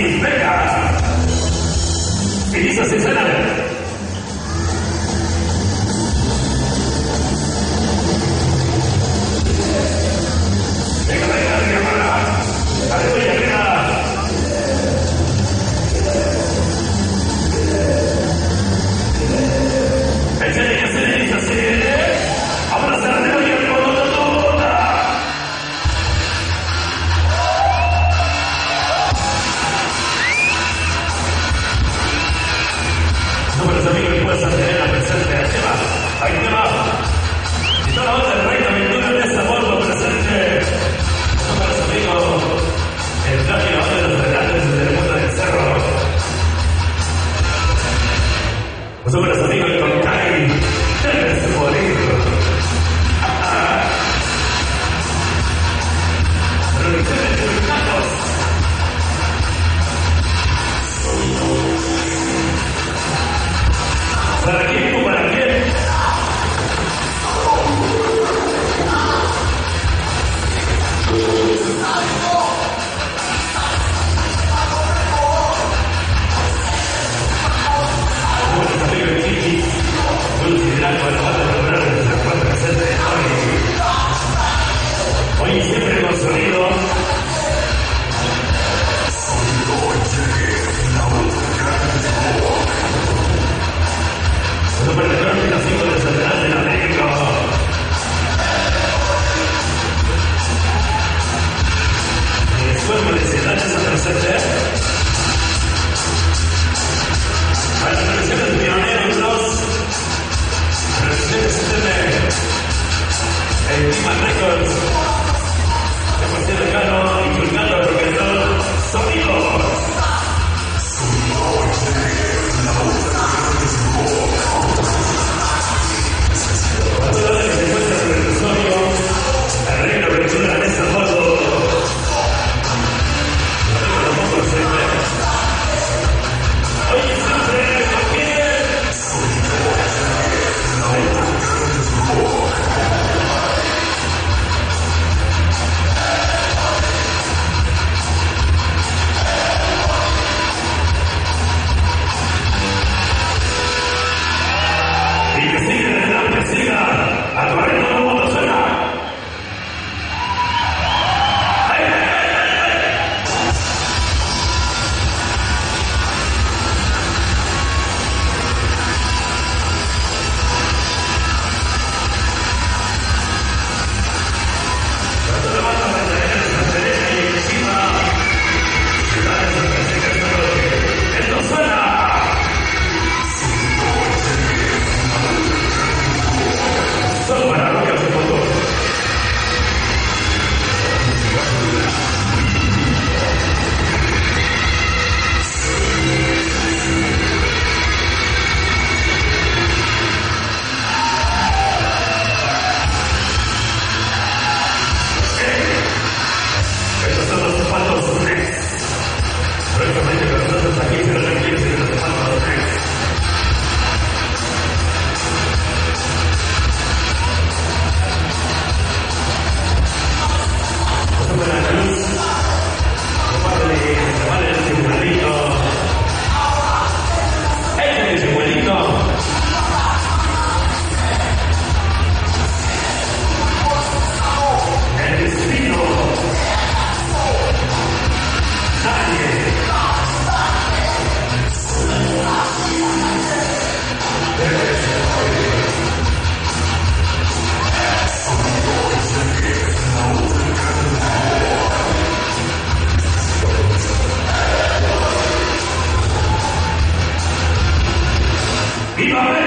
análisis, venga. Finizas escena. Venga, venga, mi hermana. Aleluya, venga. Échale que se le dice así, ahora se la tengo y el mundo de toda. Números amigos que puedes tener la presente de Chema. Ahí te va. Y toda la otra del reino aventura de ese amor lo presente. Números amigos, el traje y la otra de los relatos desde el mundo del cerro. Números amigos, el Concay. Debes morir. Religiones de los gatos. ¿Para quién o para quién? Buenos amigos de Kiki, considerando el cuadro de lograr desde el cuadro presente de hoy. Hoy siempre con sonido. Super de crónica 5 del Centenario de América. El esfuerzo de ciudades a presente. A las tradiciones de pioneros, recientemente el Clima Records, Sebastián Lecano, inculcando al profesor Sonido. Cuando la que se encuentra en el territorio, el reino apertura en esa foto. Tampoco siempre. Oye, siempre, ¿por qué? Y que siga, a tu ritmo todo el mundo suena. ¡Ay, ay, ay, ay, ay! Cuando te vas a mantener en derecha y encima, ciudades en que esto suena. Solo para rocas de motor. Estos son los zapatos Next. Prácticamente con nosotros aquí se los requiere de los zapatos Next. Buena luz, se vale el simbolito. Este es el simbolito. El destino. Nadie. ¡Viva!